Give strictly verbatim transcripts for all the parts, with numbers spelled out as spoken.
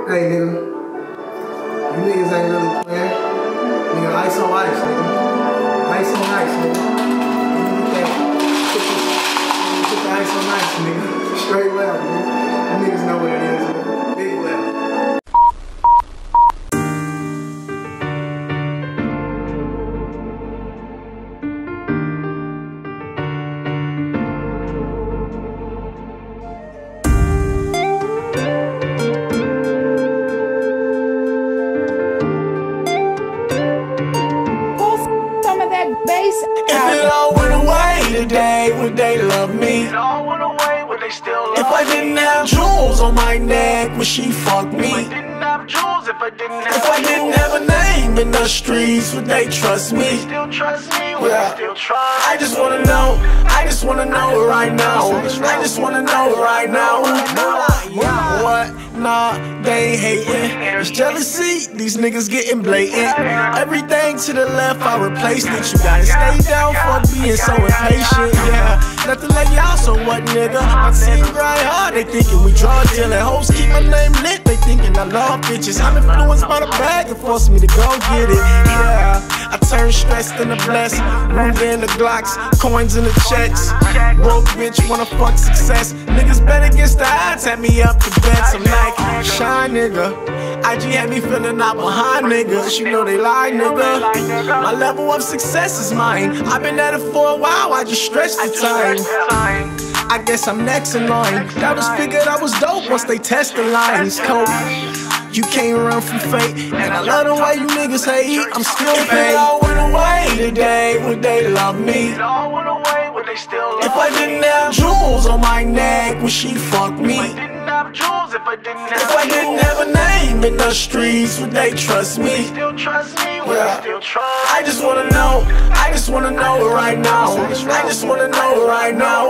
Hey, nigga. You niggas ain't really playing. Nigga, ice on ice, nigga. Ice on ice, nigga. Put the, put the ice on ice, nigga. Straight left, nigga. You niggas know what it is, nigga. Big left. If it all went away today, would they love me? If it all went away, would they still love me? If I didn't have jewels on my neck, would she fuck me? If I didn't have jewels, if I didn't have If I didn't have a name in the streets, would they trust me? Would they still trust me? Would yeah. they still try? I just wanna know, I just wanna know it right now. I just wanna know it right now. Mula, what? Nah, they ain't hating. It's jealousy, these niggas getting blatant. Everything to the left, I replaced it. You gotta stay down for being so impatient. Yeah, nothing like y'all, so what, nigga? My team grind hard, they thinking we drug dealing. Hoes keep my name lit, they thinking I love bitches. I'm influenced by the bag and force me to go get it. Yeah, I turn stressed into blessed. Move in the Glocks, coins in the checks. Broke bitch wanna fuck success. Niggas bet against the odds, had me up to bets. I'm like, shine, nigga. I G had me feeling out behind niggas. You know they lie, nigga. My level of success is mine. I've been at it for a while, I just stretched the time. I guess I'm next in line. Doubters figured I was dope once they test the lines. Cope. You can't run from fate, and I love the way you niggas hate. I'm still paid. If it all went away today, would they love me? If it all went away, would they still love me? If I didn't have jewels on my neck, would she fuck me? If I didn't have jewels, if I didn't have If I didn't have a name in the streets, would they trust me? Would they still trust me? Would yeah. they still try? I just wanna know, I just wanna know it right now. I just wanna know it right now.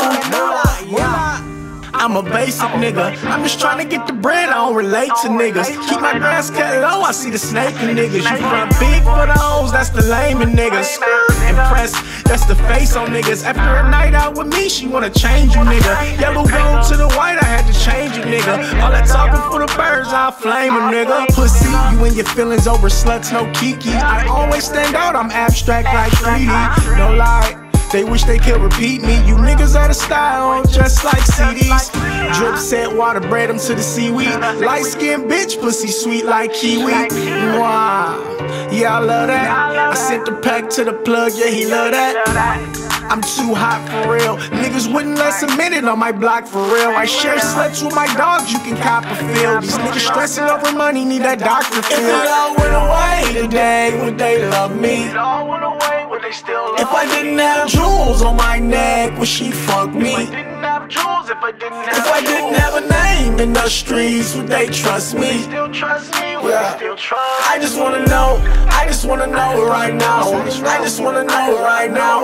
Yeah. I'm a basic nigga, I'm just trying to get the bread, I don't relate to niggas. Keep my grass cut low, I see the snake in niggas. You front big for the hoes, that's the lame in niggas. Impressed, that's the face on niggas. After a night out with me, she wanna change you nigga. Yellow gold to the white, I had to change you nigga. All that talking for the birds, I'll flame a nigga. Pussy, you and your feelings over sluts, no kiki. I always stand out, I'm abstract like three D. No lie. They wish they could repeat me. You niggas out of style, just like C Ds. Drip set water, bread them to the seaweed. Light skinned bitch, pussy sweet like kiwi. Wow, yeah, I love that. I sent the pack to the plug, yeah, he love that. I'm too hot for real. Niggas wouldn't last a minute on my block for real. I share sluts with my dogs, you can cop a feel. These niggas stressing over money, need that doctor feel. If it all went away today, would they love me? If it all went away, would they still love me? If I didn't have jewels on my neck, would she fuck me? If I didn't have jewels, if I didn't have If I didn't have a name in the streets, would they trust me? Would they still trust me? Would yeah. they still try? I just wanna know, I just wanna know it right now. I just wanna know it right now.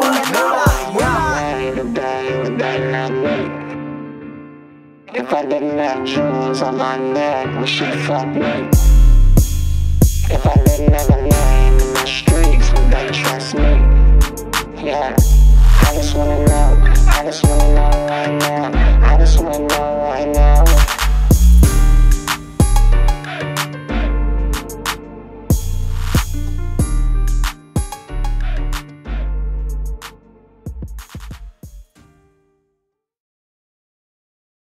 If I didn't have jewels on my neck, would she fuck me? If I didn't have a name in the streets, would they trust me? Yeah, I just wanna know, I just wanna know right now. I just wanna know right now.